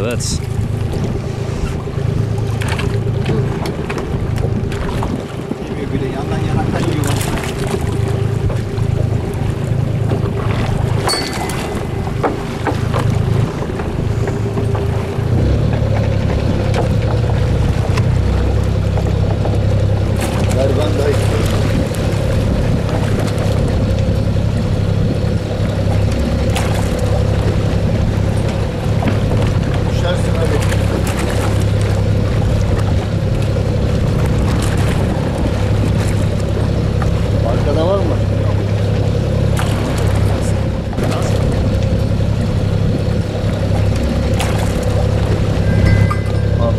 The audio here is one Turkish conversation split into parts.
Evet. Bir de yandan yana kayıyor. Gariban dayı. Düşersin hadi. Arkada var mı? Al.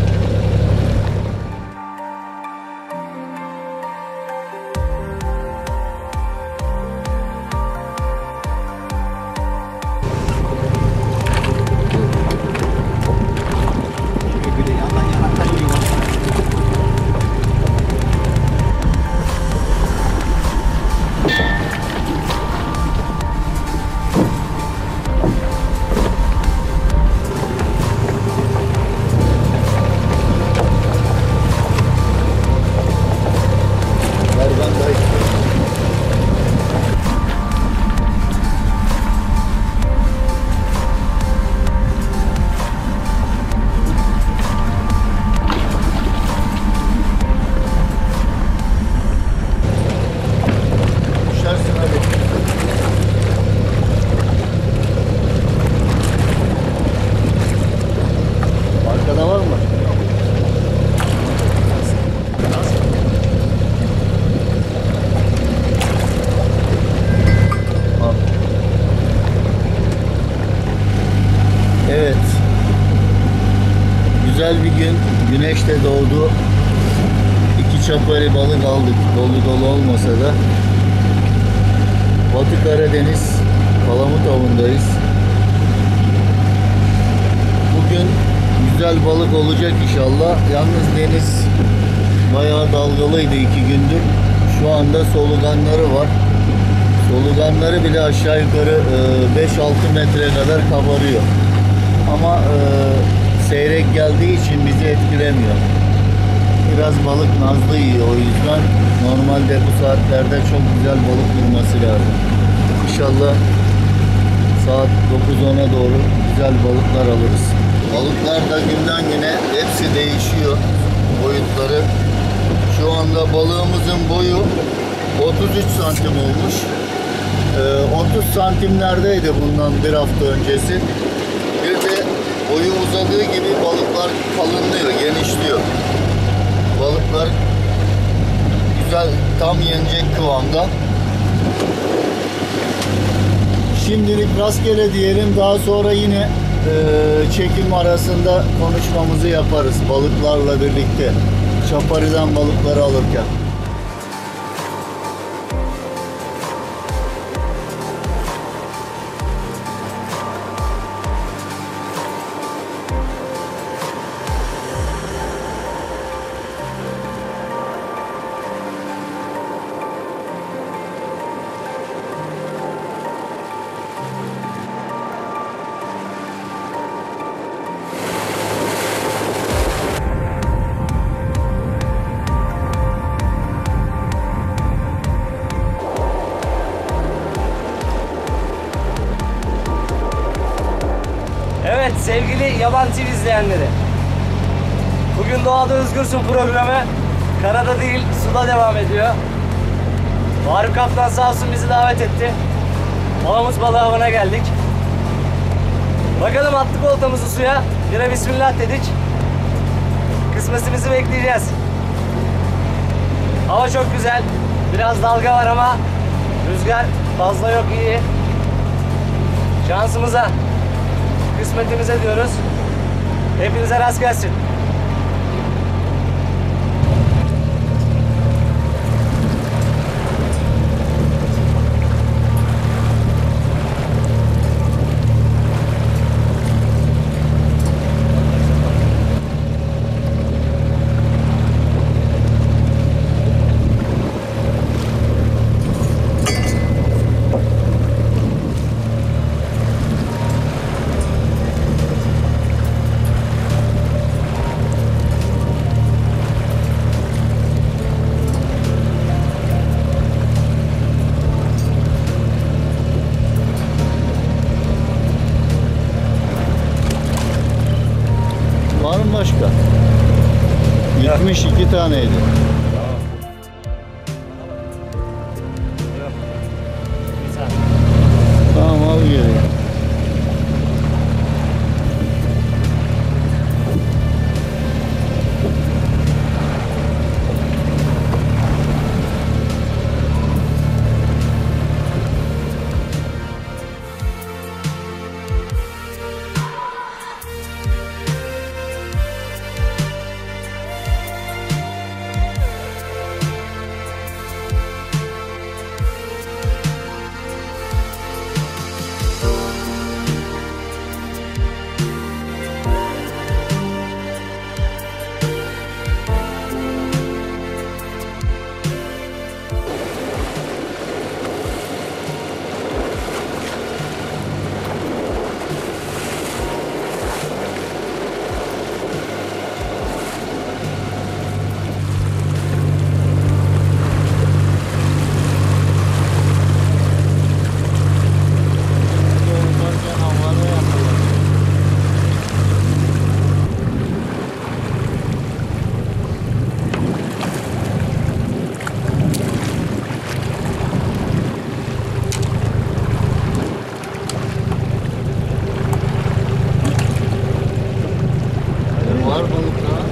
Bir de yandan yana kayıyor. Gariban dayı. Düşersin hadi. Arkada var mı? Al. Evet. Güzel bir gün. Güneş de doğdu. İki çapari balık aldık. Dolu dolu olmasa da. Batı Karadeniz Palamut avındayız. Bugün güzel balık olacak inşallah. Yalnız deniz bayağı dalgalıydı 2 gündür. Şu anda soluganları var. Soluganları bile aşağı yukarı 5-6 metreye kadar kabarıyor. Ama seyrek geldiği için bizi etkilemiyor. Biraz balık nazlı yiyor, o yüzden normalde bu saatlerde çok güzel balık vurması lazım. İnşallah saat 9-10'a doğru güzel balıklar alırız. Balıklar da günden güne hepsi değişiyor boyutları. Şu anda balığımızın boyu 33 santim olmuş. 30 santimlerdeydi bundan bir hafta öncesi. Bir de boyu uzadığı gibi balıklar kalınlıyor, genişliyor. Balıklar güzel, tam yenecek kıvamda. Şimdilik rastgele diyelim, daha sonra yine çekim arasında konuşmamızı yaparız balıklarla birlikte. Çapariden balıkları alırken. Evet sevgili Yaban TV izleyenleri. Bugün Doğada Özgürsün programı karada değil suda devam ediyor. Faruk Kaptan sağ olsun bizi davet etti. Palamut balığı avına geldik. Bakalım attık oltamızı suya. Bire bismillah dedik. Kısmetimizi bekleyeceğiz. Hava çok güzel. Biraz dalga var ama rüzgar fazla yok, iyi. Şansımıza, kısmetimize diyoruz. Hepinize rast gelsin. Gitmiş 2 taneydi. Yok. Bir tane. Tamam al geri. Var balık daha.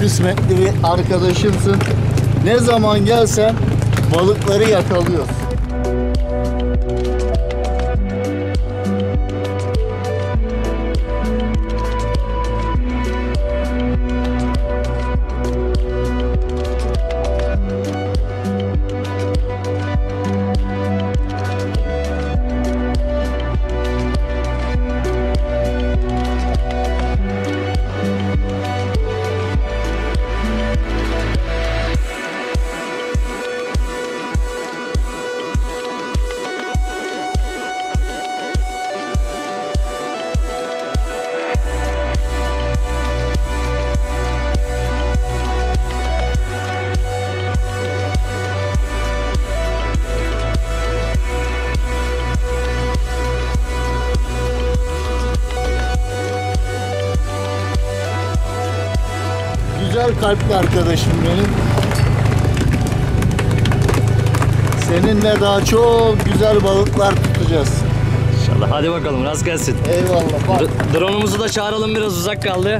kısmetli bir arkadaşımsın. Ne zaman gelsen balıkları yakalıyoruz. Güzel kalpli arkadaşım benim. Seninle daha çok güzel balıklar tutacağız. İnşallah. Hadi bakalım, rast gelsin. Eyvallah. Bak. Drone'umuzu da çağıralım, biraz uzak kaldı.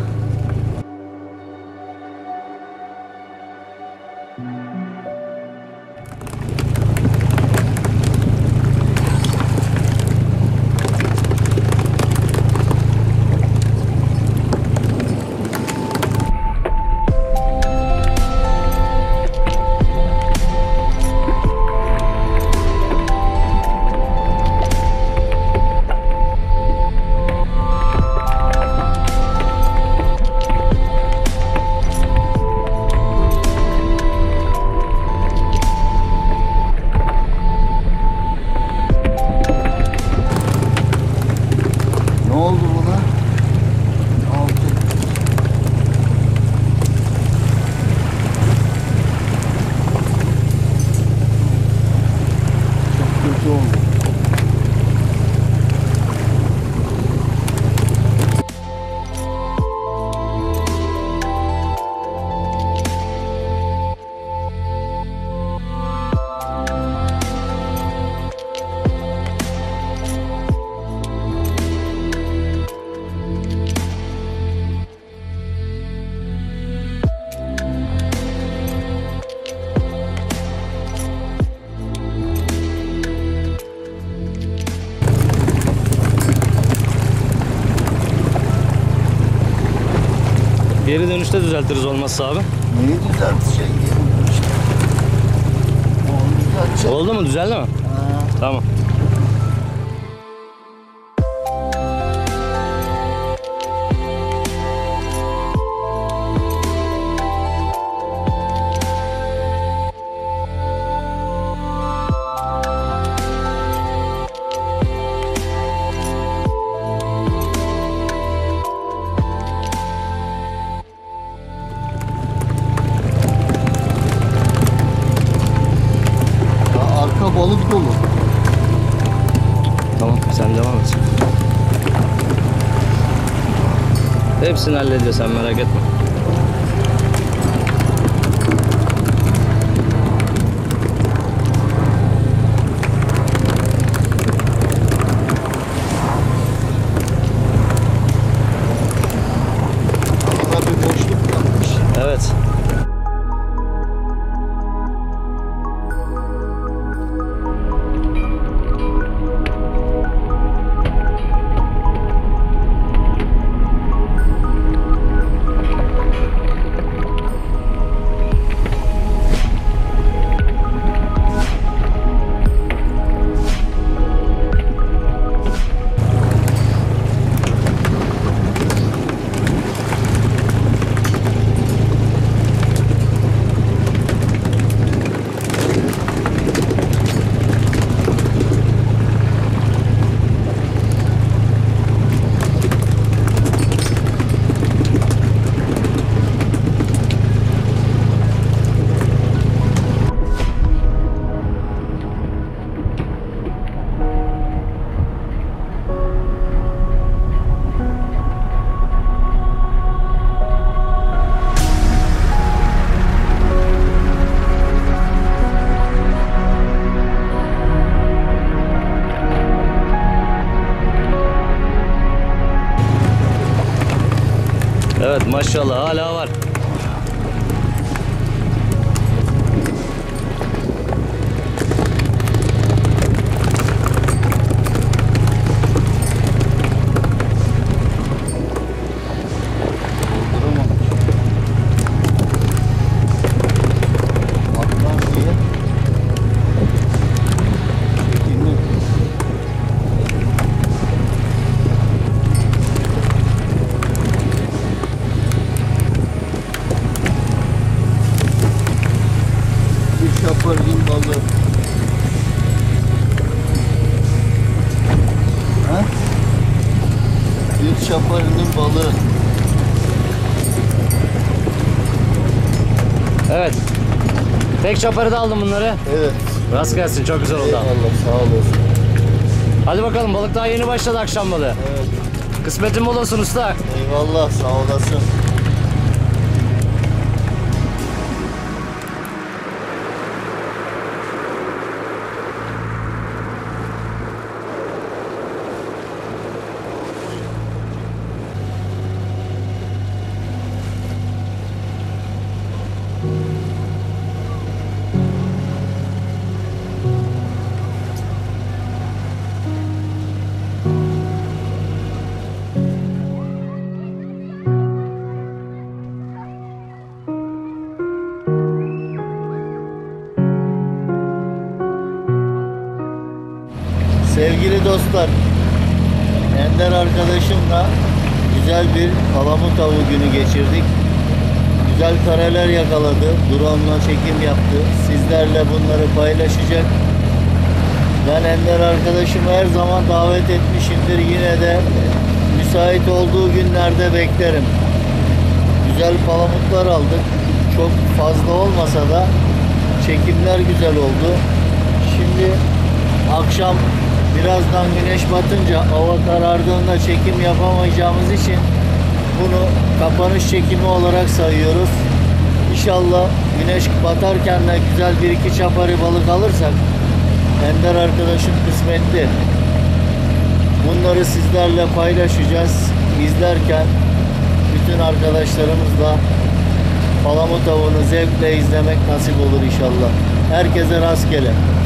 Ne oldu buna? Altı. Çok kötü oldu. Geri dönüşte düzeltiriz olmazsa abi. Neyi düzelteceksin işte? Onu düzelteceksin. Oldu mu? Düzeldi mi? Ha. Tamam. Ya arka balık dolu. Tamam, sen devam et. Hepsini hallediyor, sen merak etme. Arada bir boşluk kalmış. Evet. Evet, maşallah hala var. balığı. Evet. Tek çaparı da aldım bunları. Evet. Rast gelsin, çok güzel oldu. Eyvallah, sağ olasın. Hadi bakalım, balık daha yeni başladı, akşam balığı. Evet. Kısmetin bol olsun usta. Eyvallah, sağ olasın. Sevgili dostlar, Ender arkadaşımla güzel bir palamut avı günü geçirdik. Güzel kareler yakaladı, drone'la çekim yaptı. Sizlerle bunları paylaşacak. Ben Ender arkadaşımı her zaman davet etmişimdir. Yine de müsait olduğu günlerde beklerim. Güzel palamutlar aldık. Çok fazla olmasa da çekimler güzel oldu. Şimdi akşam birazdan güneş batınca, hava karardığında çekim yapamayacağımız için bunu kapanış çekimi olarak sayıyoruz. İnşallah güneş batarken de güzel bir iki çapari balık alırsak Ender arkadaşım kısmetli. Bunları sizlerle paylaşacağız. İzlerken bütün arkadaşlarımızla palamut avını zevkle izlemek nasip olur inşallah. Herkese rastgele.